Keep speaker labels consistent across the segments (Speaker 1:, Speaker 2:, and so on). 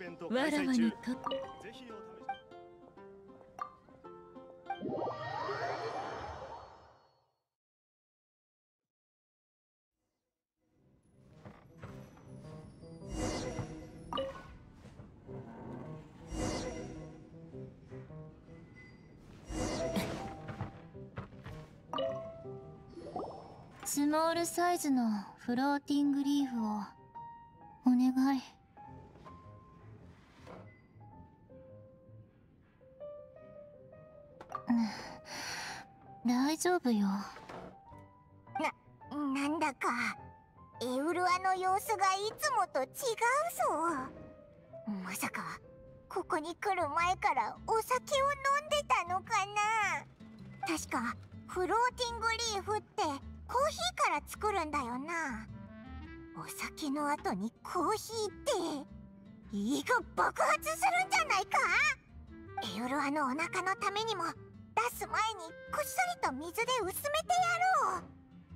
Speaker 1: ベント
Speaker 2: わらわ
Speaker 1: 開催中。
Speaker 2: にとって
Speaker 1: ぜひお試し。
Speaker 3: スモールサイズのフローティングリーフをお願い。大丈夫よ。
Speaker 4: なんだかエウルアの様子がいつもと違うぞ。まさかここに来る前からお酒を飲んでたのかな。確かフローティングリーフってコーヒーから作るんだよな。お酒の後にコーヒーって胃が爆発するんじゃないか。エウルアのお腹のためにも出す前にこっそりと水で薄めてやろう。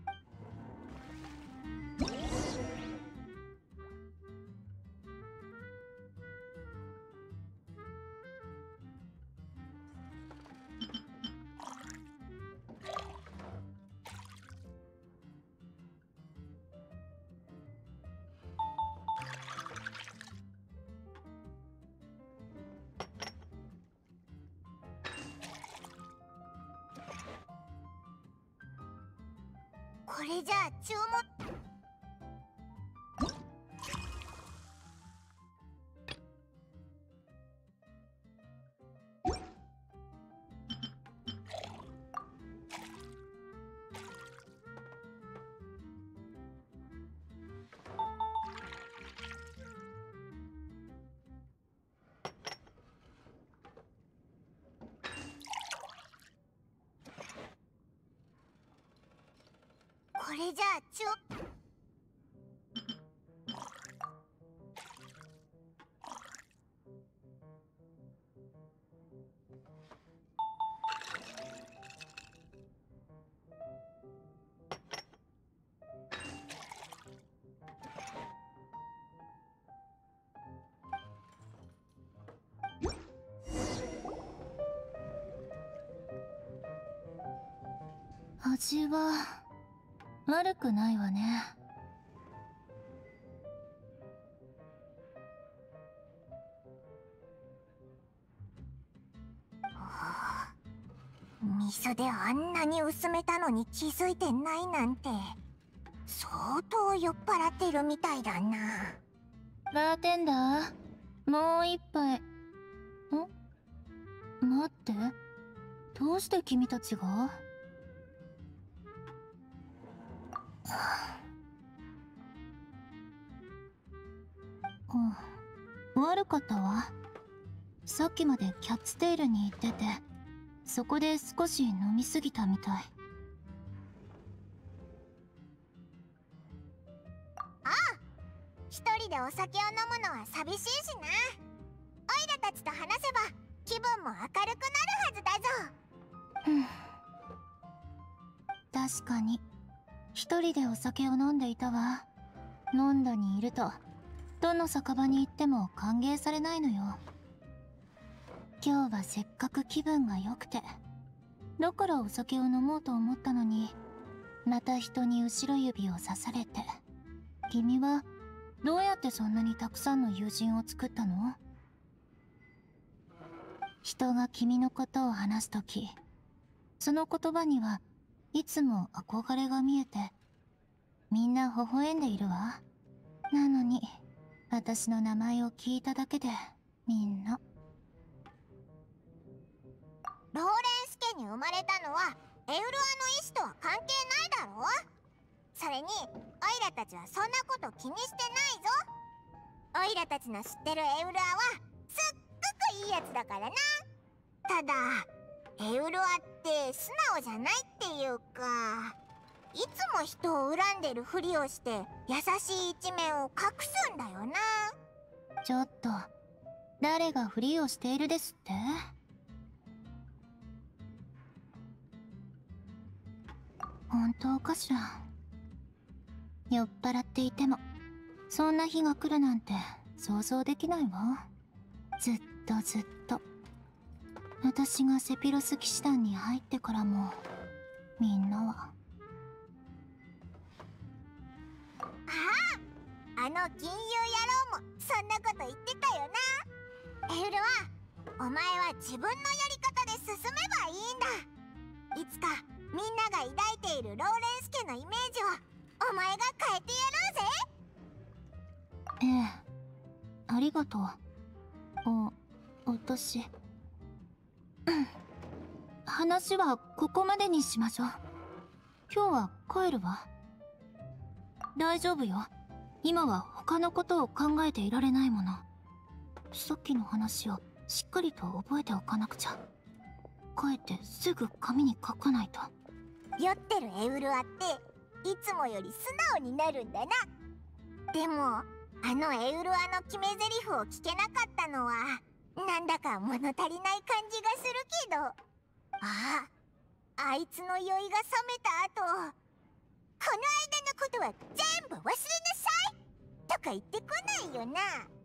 Speaker 4: これじゃあ注文。これじゃあ
Speaker 3: 味は悪くないわね。
Speaker 4: 味噌であんなに薄めたのに気づいてないなんて相当酔っ払ってるみたいだな。
Speaker 3: バーテンダー、もう一杯。待って、どうして君たちが？悪かったわ。さっきまでキャッツテールに行ってて、そこで少し飲みすぎたみたい。
Speaker 4: ああ、一人でお酒を飲むのは寂しいしな。オイラたちと話せば気分も明るくなるはずだぞ。
Speaker 3: 確かに一人でお酒を飲んでいたわ。ノンドにいるとどの酒場に行っても歓迎されないのよ。今日はせっかく気分が良くて、だからお酒を飲もうと思ったのに、また人に後ろ指を刺されて。君はどうやってそんなにたくさんの友人を作ったの？人が君のことを話すとき、その言葉にはいつも憧れが見えて、みんな微笑んでいるわ。なのに私の名前を聞いただけでみんな。
Speaker 4: ローレンス家に生まれたのはエウルアの意志とは関係ないだろ。それにオイラたちはそんなこと気にしてないぞ。オイラたちの知ってるエウルアはすっごくいいやつだからな。ただエウルアって素直じゃないっていうか、いつも人を恨んでるふりをして優しい一面を隠すんだよな。
Speaker 3: ちょっと、誰がふりをしているですって？本当かしら。酔っ払っていてもそんな日が来るなんて想像できないわ。 ずっとずっと私がセピロス騎士団に入ってからもみんなは。
Speaker 4: あの金融野郎もそんなこと言ってたよな。エウルは、お前は自分のやり方で進めばいいんだ。いつかみんなが抱いているローレンス家のイメージをお前が変えてやろうぜ。
Speaker 3: ええ、ありがとう。私話はここまでにしましょう。今日は帰るわ。大丈夫よ。今は他のことを考えていられないもの。さっきの話をしっかりと覚えておかなくちゃ。帰ってすぐ紙に書かないと。
Speaker 4: 酔ってるエウルアっていつもより素直になるんだな。でもあのエウルアの決め台詞を聞けなかったのはなんだか物足りない感じがするけど、あいつの酔いが冷めた後、この間のことは全部忘れなさいとか言ってこないよな。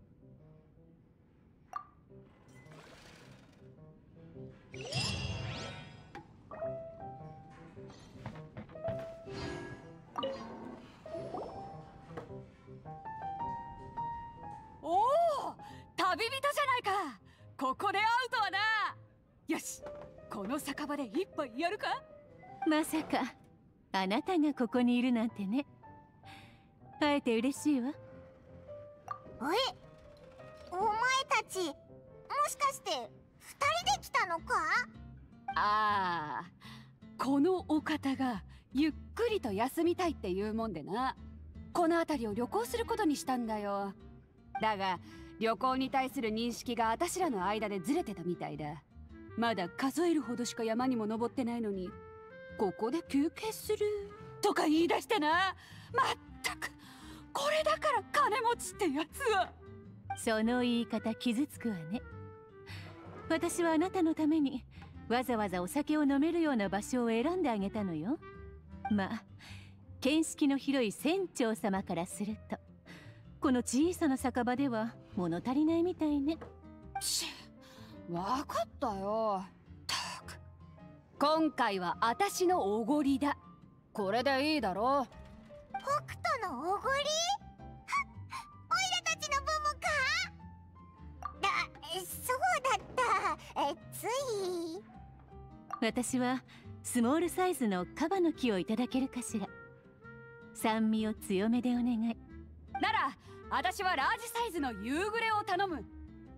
Speaker 1: おお、旅人じゃないか。ここで会うとはな。よし、この酒場で一杯やるか。
Speaker 2: まさかあなたがここにいるなんてね。会えて嬉しいわ。
Speaker 4: お前たちもしかして2人で来たのか。
Speaker 1: ああ、このお方がゆっくりと休みたいっていうもんでな、この辺りを旅行することにしたんだよ。だが旅行に対する認識があたしらの間でずれてたみたいだ。まだ数えるほどしか山にも登ってないのに、ここで休憩するとか言い出してな。まったく、これだから金持ちってやつは。
Speaker 2: その言い方傷つくわね。私はあなたのためにわざわざお酒を飲めるような場所を選んであげたのよ。まあ見識の広い船長様からするとこの小さな酒場では物足りないみたいね。
Speaker 1: わかったよ。たく、今回はあたしのおごりだ。これでいいだろう。
Speaker 4: 北斗のおごり？おいらたちの分もか？そうだった。つい。
Speaker 2: 私はスモールサイズのカバの木をいただけるかしら。酸味を強めでお願い。
Speaker 1: ならあたしはラージサイズの夕暮れを頼む。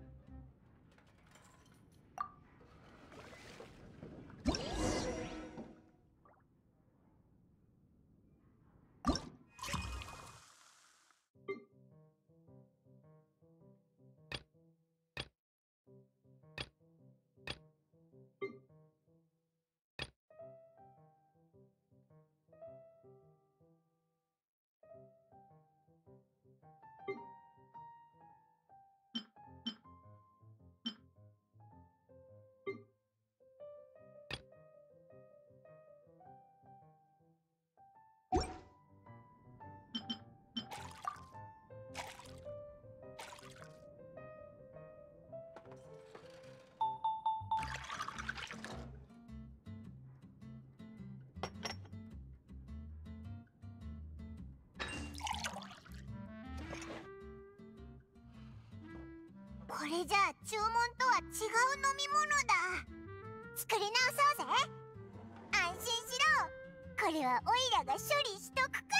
Speaker 4: これじゃあ注文とは違う飲み物だ。作り直そうぜ。安心しろ。これはオイラが処理しとくか。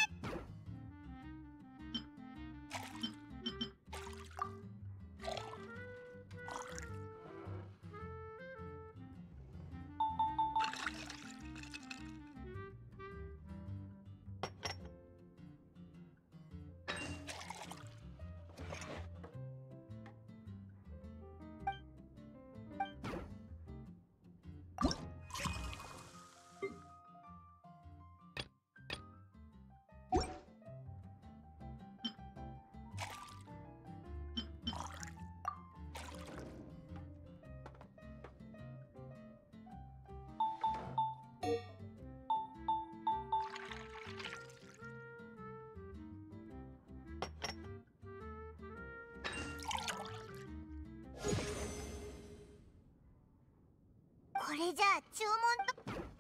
Speaker 4: れじゃあ注文と。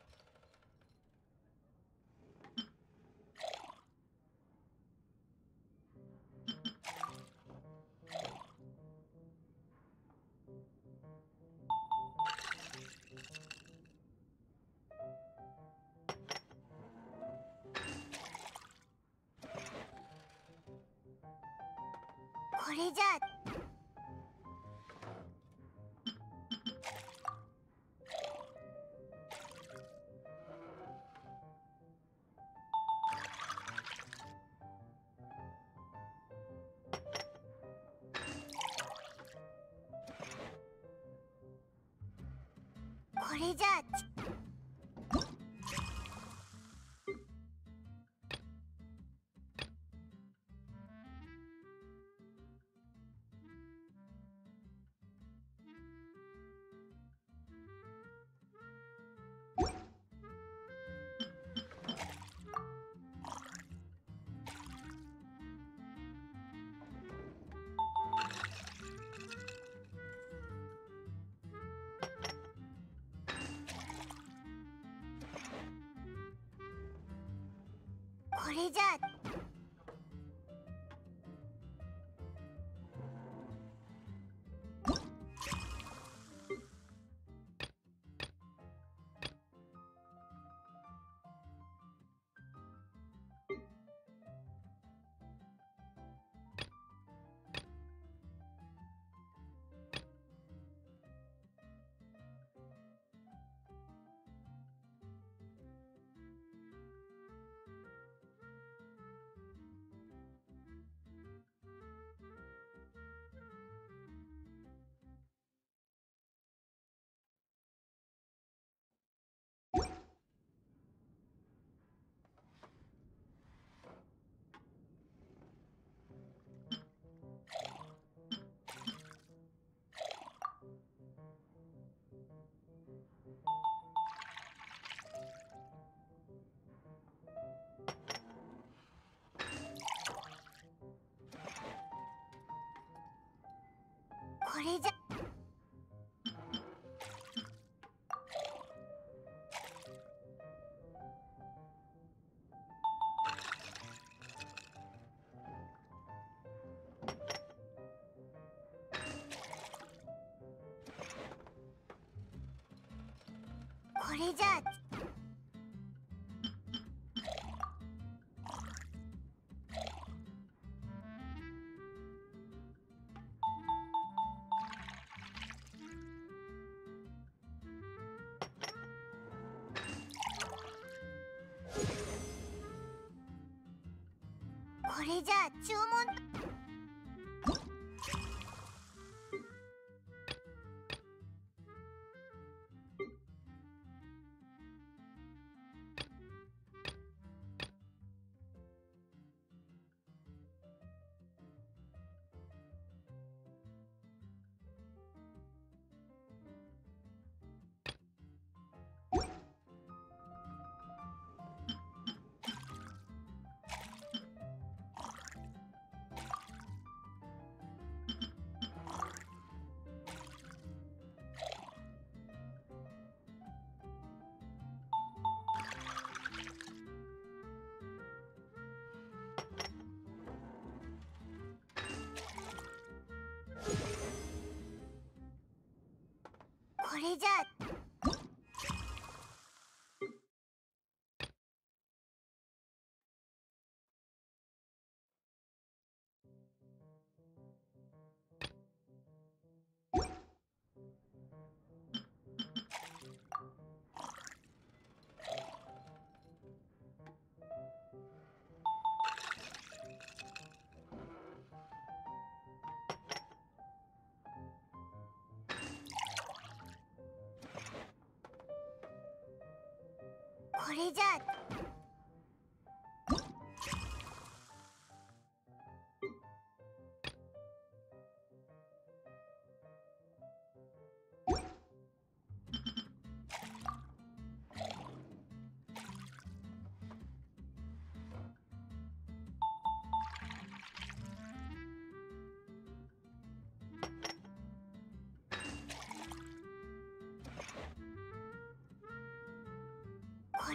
Speaker 4: これじゃあ。これじゃあ。これじゃあ。これじゃ。これじゃあ。これじゃあ注文。これじゃあ。これじゃあ。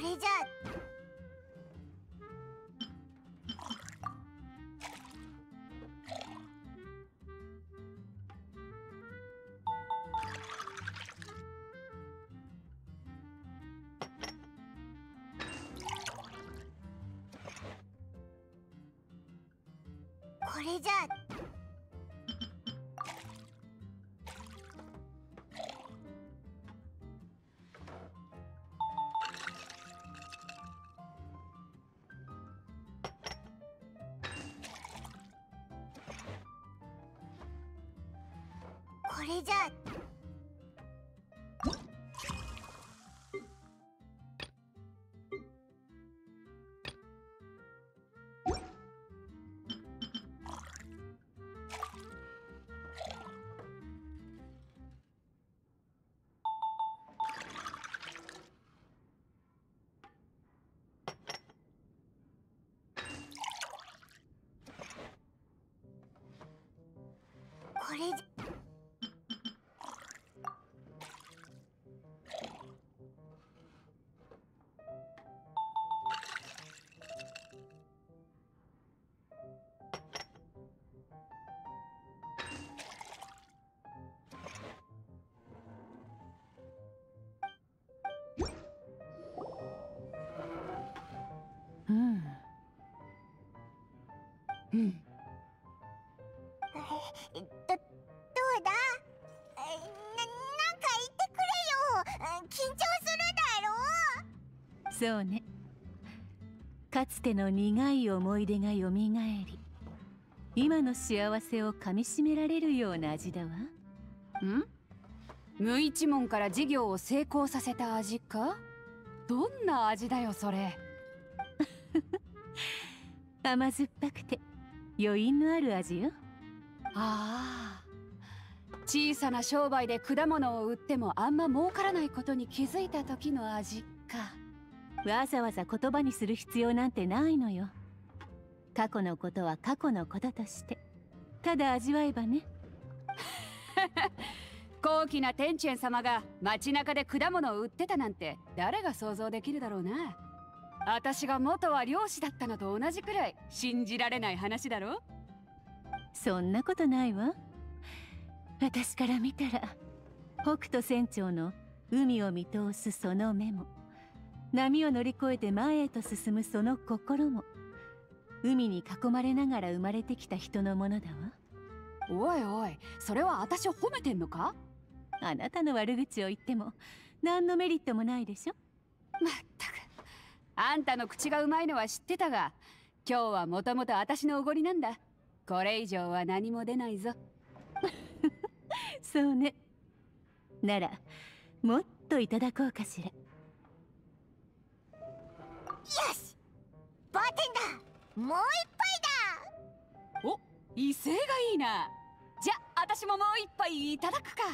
Speaker 4: れじゃこれじゃこれじゃこれじゃ
Speaker 2: うん
Speaker 1: うん。
Speaker 4: どうだなんか言ってくれよ。緊張するだろ。
Speaker 2: そうね。かつての苦い思い出がよみがえり、今の幸せをかみしめられるような味だわ。
Speaker 1: 無一文から事業を成功させた味か？どんな味だよそれ。
Speaker 2: 甘酸っぱくて余韻のある味よ。
Speaker 1: ああ、小さな商売で果物を売ってもあんま儲からないことに気づいた時の味か。
Speaker 2: わざわざ言葉にする必要なんてないのよ。過去のことは過去のこととしてただ味わえばね。
Speaker 1: 高貴な天チェン様が街中で果物を売ってたなんて誰が想像できるだろうな。私が元は漁師だったのと同じくらい信じられない話だろ。
Speaker 2: そんなことないわ。私から見たら北斗船長の海を見通すその目も、波を乗り越えて前へと進むその心も、海に囲まれながら生まれてきた人のものだわ。
Speaker 1: おいおい、それは私を褒めてんのか？
Speaker 2: あなたの悪口を言っても何のメリットもないでしょ。
Speaker 1: まったく、あんたの口がうまいのは知ってたが、今日はもともと私のおごりなんだ。これ以上は何も出ないぞ。
Speaker 2: そうね。ならもっといただこうかしら。
Speaker 4: よし、バーテンダーもう一杯だ。
Speaker 1: お、威勢がいいな。じゃあ私ももう一杯いただくか。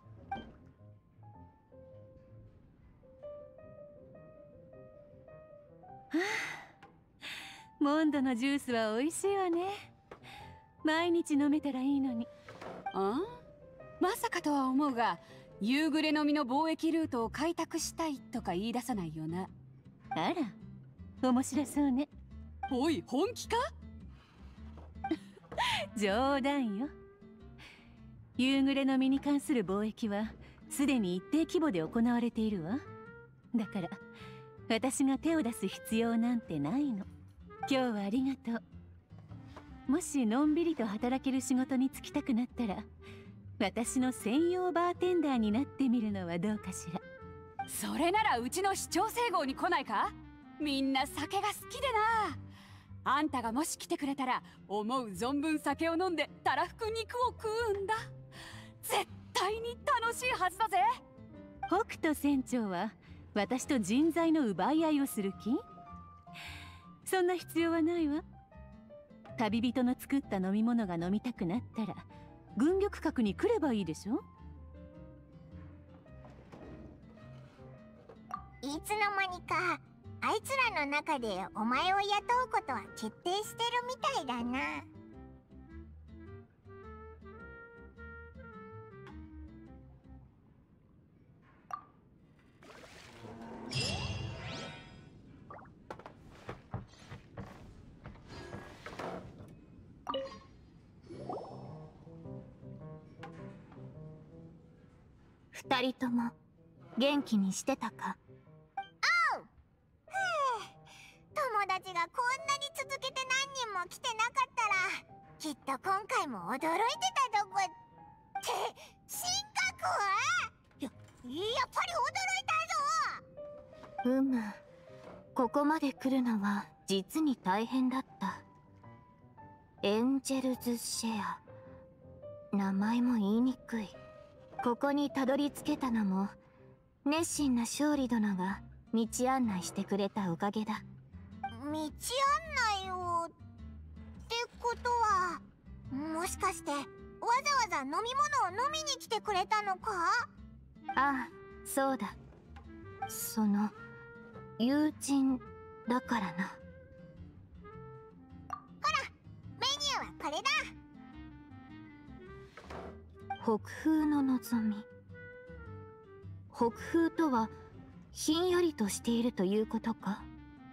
Speaker 2: はあ、モンドのジュースは美味しいわね。毎日飲めたらいいのに。
Speaker 1: まさかとは思うが、夕暮れの実の貿易ルートを開拓したいとか言い出さないよな。
Speaker 2: あら、面白そうね。
Speaker 1: おい、本気か？
Speaker 2: 冗談よ。夕暮れの実に関する貿易はすでに一定規模で行われているわ。だから私が手を出す必要なんてないの。今日はありがとう。もしのんびりと働ける仕事に就きたくなったら、私の専用バーテンダーになってみるのはどうかしら。
Speaker 1: それならうちの市長整合に来ないか？みんな酒が好きでな。あんたがもし来てくれたら、思う存分酒を飲んでたらふく肉を食うんだ。絶対に楽しいはずだぜ。
Speaker 2: 北斗船長は私と人材の奪い合いをする気？そんな必要はないわ。旅人の作った飲み物が飲みたくなったら軍玉閣に来ればいいでしょ。
Speaker 4: いつの間にかあいつらの中でお前を雇うことは決定してるみたいだな。
Speaker 3: 二人とも元気にしてたか？
Speaker 4: 友達がこんなに続けて何人も来てなかったらきっと今回も驚いてたとこって進化やっぱり驚いたぞ。
Speaker 3: ここまで来るのは実に大変だった。エンジェルズシェア、名前も言いにくい。ここにたどり着けたのも熱心な勝利殿が道案内してくれたおかげだ。
Speaker 4: 道案内をってことはもしかしてわざわざ飲み物を飲みに来てくれたのか？
Speaker 3: ああ、そうだ。その友人だからな。
Speaker 4: ほら、メニューはこれだ。
Speaker 3: 北風の望み。北風とはひんやりとしているということか？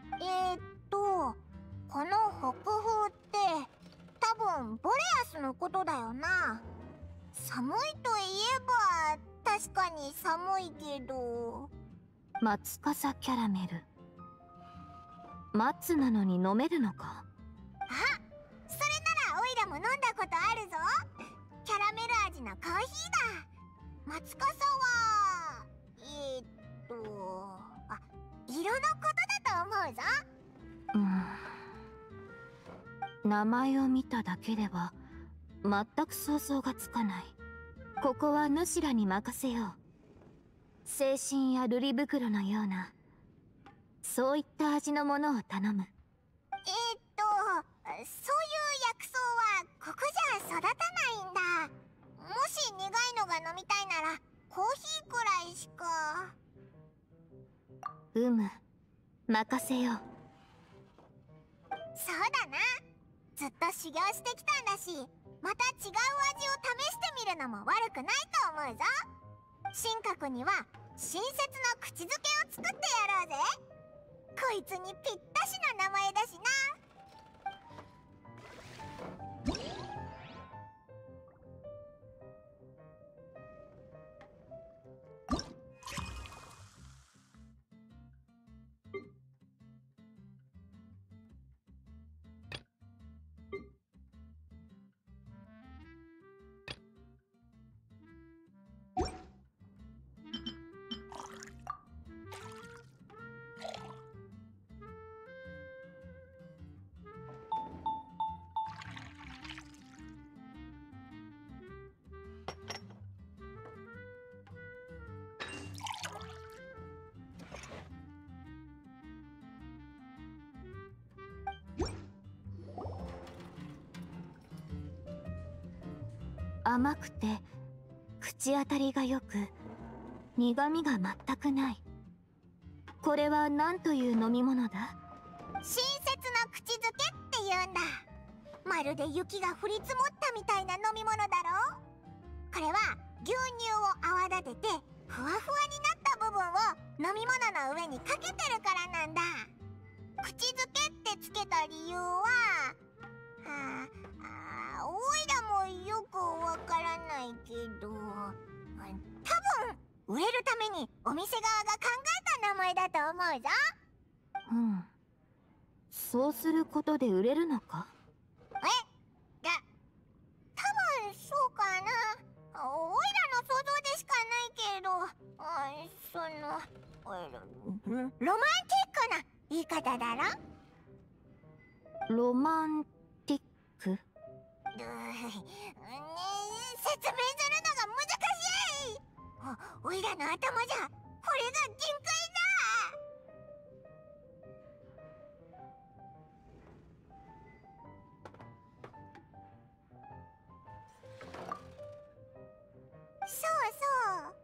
Speaker 4: この北風って多分ボレアスのことだよな。寒いといえば確かに寒いけど。
Speaker 3: 松笠キャラメル。松なのに飲めるのか？
Speaker 4: あ、それならオイラも飲んだことあるぞ。キャラメル味のコーヒーだ。松笠は色のことだと思うぞ。
Speaker 3: 名前を見ただけでは全く想像がつかない。ここは主らに任せよう。精神や瑠璃袋のようなそういった味のものを頼む。
Speaker 4: そういう薬草はここじゃ育たないんだ。もし苦いのが飲みたいならコーヒーくらいしか。
Speaker 3: 任せよう。
Speaker 4: そうだな。ずっと修行してきたんだし、また違う味を試してみるのも悪くないと思うぞ。神格には親切な口づけを作ってやろうぜ。こいつにぴったしの名前だしな。
Speaker 3: 甘くて口当たりがよく苦みが全くない。これは何という飲み物だ？
Speaker 4: 親切な口づけって言うんだ。まるで雪が降り積もったみたいな飲み物だろ。これは牛乳を泡立ててふわふわになった部分を飲み物の上にかけてるからなんだ。口づけってつけた理由はおいらもよくわからないけど、多分売れるためにお店側が考えた名前だと思うぞ。
Speaker 3: そうすることで売れるのか？
Speaker 4: 多分そうかな。おいらの想像でしかないけど、ロマンティックな言い方だろ。
Speaker 3: ロマンティック？
Speaker 4: 説明するのが難しい。おいらの頭じゃこれが限界だ。そうそう。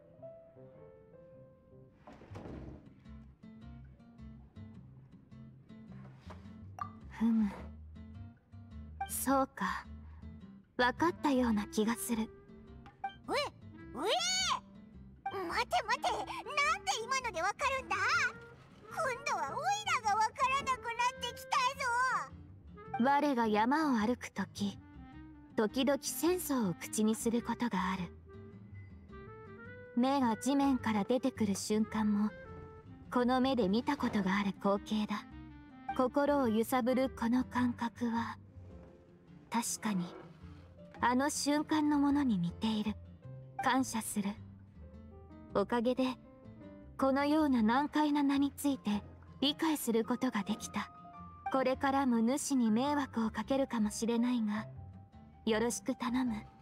Speaker 3: そうか、分かったような気がする。
Speaker 4: 待て、なんで今のでわかるんだ？今度はオイラがわからなくなってきたぞ。
Speaker 3: 我が山を歩くとき、時々戦争を口にすることがある。 目が地面から出てくる瞬間もこの目で見たことがある光景だ。心を揺さぶるこの感覚は確かにあの瞬間のものに似ている。感謝する。おかげでこのような難解な名について理解することができた。これからも主に迷惑をかけるかもしれないがよろしく頼む。